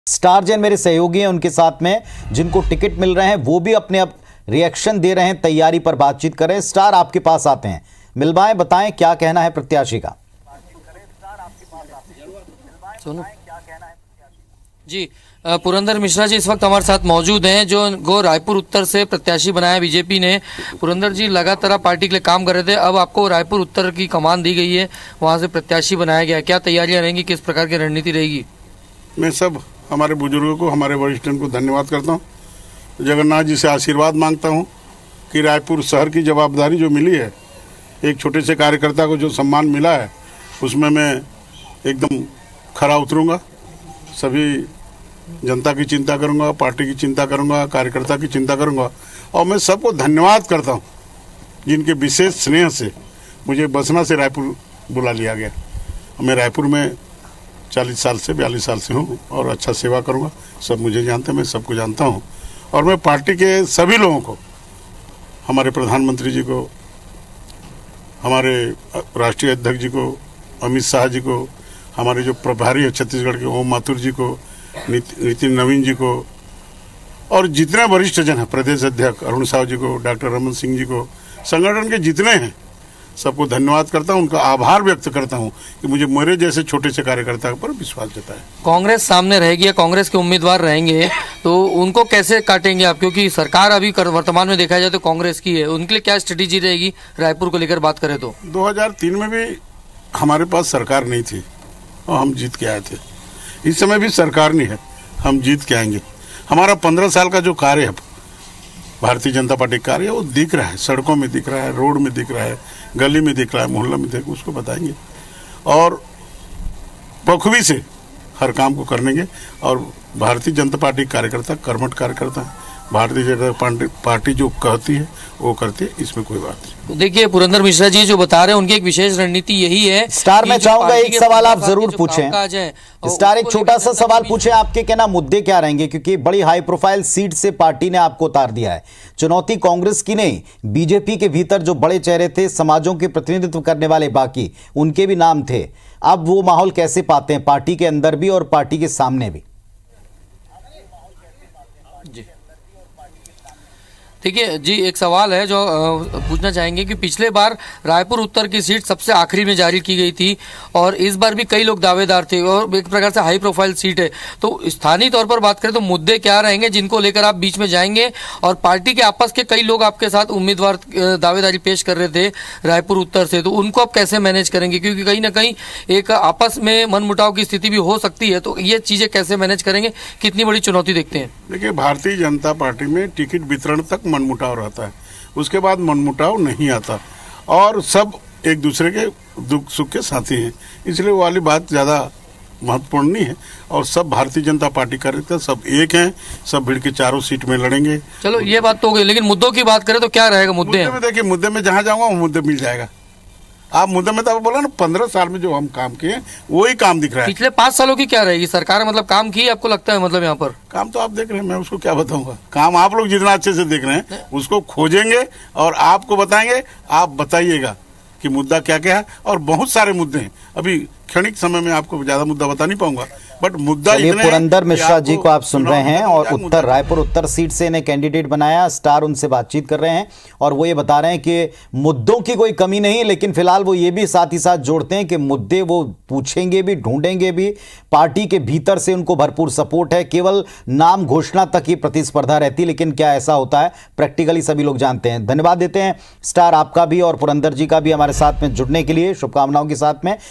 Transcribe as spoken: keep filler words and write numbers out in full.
Star Jain मेरे सहयोगी हैं, उनके साथ में जिनको टिकट मिल रहे हैं वो भी अपने अब रिएक्शन दे रहे हैं, तैयारी पर बातचीत कर रहे हैं। स्टार आपके पास आते हैं, मिलवाएं, बताएं क्या कहना है प्रत्याशी का। जी, पुरंदर मिश्रा जी इस वक्त हमारे साथ मौजूद हैं, जो गो रायपुर उत्तर से प्रत्याशी बनाया बीजेपी ने। पुरंदर जी, लगातार आप पार्टी के लिए काम कर रहे थे, अब आपको रायपुर उत्तर की कमान दी गई है, वहां से प्रत्याशी बनाया गया, क्या तैयारियां रहेंगी, किस प्रकार की रणनीति रहेगी? मैं सब हमारे बुजुर्गों को, हमारे वरिष्ठों को धन्यवाद करता हूँ, जगन्नाथ जी से आशीर्वाद मांगता हूँ कि रायपुर शहर की जवाबदारी जो मिली है, एक छोटे से कार्यकर्ता को जो सम्मान मिला है, उसमें मैं एकदम खरा उतरूंगा। सभी जनता की चिंता करूंगा, पार्टी की चिंता करूंगा, कार्यकर्ता की चिंता करूंगा, और मैं सबको धन्यवाद करता हूं जिनके विशेष स्नेह से मुझे बसना से रायपुर बुला लिया गया। मैं रायपुर में चालीस साल से बयालीस साल से हूं और अच्छा सेवा करूंगा। सब मुझे जानते हैं, मैं सबको जानता हूं, और मैं पार्टी के सभी लोगों को, हमारे प्रधानमंत्री जी को, हमारे राष्ट्रीय अध्यक्ष जी को, अमित शाह जी को, हमारे जो प्रभारी है छत्तीसगढ़ के ओम माथुर जी को, नितिन नवीन जी को, और जितने वरिष्ठ जन हैं, प्रदेश अध्यक्ष अरुण साहु जी को, डॉक्टर रमन सिंह जी को, संगठन के जितने हैं, सबको धन्यवाद करता हूं, उनका आभार व्यक्त करता हूं कि मुझे मेरे जैसे छोटे से कार्यकर्ता पर विश्वास जताया। कांग्रेस सामने रहेगी या कांग्रेस के उम्मीदवार रहेंगे, तो उनको कैसे काटेंगे आप? क्योंकि सरकार अभी वर्तमान में देखा जाए तो कांग्रेस की है, उनके लिए क्या स्ट्रेटेजी रहेगी रायपुर को लेकर बात करें तो? दो हजार तीन में भी हमारे पास सरकार नहीं थी और हम जीत के आए थे। इस समय भी सरकार नहीं है, हम जीत के आएंगे। हमारा पंद्रह साल का जो कार्य है, भारतीय जनता पार्टी का कार्य है, वो दिख रहा है, सड़कों में दिख रहा है, रोड में दिख रहा है, गली में दिख रहा है, मोहल्ला में दिख, उसको बताएंगे और बखूबी से हर काम को करेंगे। और भारतीय जनता पार्टी कार्यकर्ता कर्मठ कार्यकर्ता है, भारतीय जनता पार्टी जो कहती है वो करती है, इसमें कोई बात नहीं। देखिए, पुरंदर मिश्रा जी जो बता रहे हैं, उनकी एक विशेष रणनीति यही है। स्टार, मैं चाहूंगा एक सवाल आप जरूर पूछें। स्टार, एक छोटा सा सवाल पूछें, आपके कहना मुद्दे क्या रहेंगे? क्योंकि बड़ी हाई प्रोफाइल सीट से पार्टी ने आपको उतार दिया है। चुनौती कांग्रेस की नहीं, बीजेपी के भीतर जो बड़े चेहरे थे, समाजों के प्रतिनिधित्व करने वाले, बाकी उनके भी नाम थे। अब वो माहौल कैसे पाते हैं, पार्टी के अंदर भी और पार्टी के सामने भी? जी देखिए जी, एक सवाल है जो पूछना चाहेंगे कि पिछले बार रायपुर उत्तर की सीट सबसे आखिरी में जारी की गई थी और इस बार भी कई लोग दावेदार थे और एक प्रकार से हाई प्रोफाइल सीट है, तो स्थानीय तौर पर बात करें तो मुद्दे क्या रहेंगे जिनको लेकर आप बीच में जाएंगे? और पार्टी के आपस के कई लोग आपके साथ उम्मीदवार दावेदारी पेश कर रहे थे रायपुर उत्तर से, तो उनको आप कैसे मैनेज करेंगे? क्योंकि कहीं ना कहीं एक आपस में मनमुटाव की स्थिति भी हो सकती है, तो ये चीजें कैसे मैनेज करेंगे, कितनी बड़ी चुनौती देखते हैं? देखिए, भारतीय जनता पार्टी में टिकट वितरण तक मनमुटाव रहता है, उसके बाद मनमुटाव नहीं आता और सब एक दूसरे के दुख सुख के साथी हैं, इसलिए वो वाली बात ज़्यादा महत्वपूर्ण नहीं है। और सब भारतीय जनता पार्टी कार्यकर्ता सब एक हैं, सब भीड़ के चारों सीट में लड़ेंगे। चलो ये बात तो हो गई, लेकिन मुद्दों की बात करें तो क्या रहेगा? मुद्दे, मुद्दे में देखिए, मुद्दे में जहाँ जाऊँगा वो मुद्दे मिल जाएगा। आप मुद्दे में तो बोला ना, पंद्रह साल में जो हम काम किए वही काम दिख रहा है। पिछले पांच सालों की क्या रहेगी सरकार, मतलब काम की आपको लगता है? मतलब यहाँ पर काम तो आप देख रहे हैं, मैं उसको क्या बताऊंगा? काम आप लोग जितना अच्छे से देख रहे हैं उसको खोजेंगे और आपको बताएंगे, आप बताइएगा कि मुद्दा क्या क्या है। और बहुत सारे मुद्दे हैं, अभी क्षणिक समय में आपको ज्यादा मुद्दा बता नहीं पाऊंगा, बट मुद्दा ये पुरंदर मिश्रा जी को आप सुन रहे हैं और उत्तर रायपुर उत्तर सीट से इन्हें कैंडिडेट बनाया। स्टार उनसे बातचीत कर रहे हैं और वो ये बता रहे हैं कि मुद्दों की कोई कमी नहीं, लेकिन फिलहाल वो ये भी साथ ही साथ जोड़ते हैं कि मुद्दे वो पूछेंगे भी, ढूंढेंगे भी, पार्टी के भीतर से उनको भरपूर सपोर्ट है, केवल नाम घोषणा तक ही प्रतिस्पर्धा रहती, लेकिन क्या ऐसा होता है प्रैक्टिकली सभी लोग जानते हैं। धन्यवाद देते हैं स्टार आपका भी और पुरंदर जी का भी हमारे साथ में जुड़ने के लिए, शुभकामनाओं के साथ में।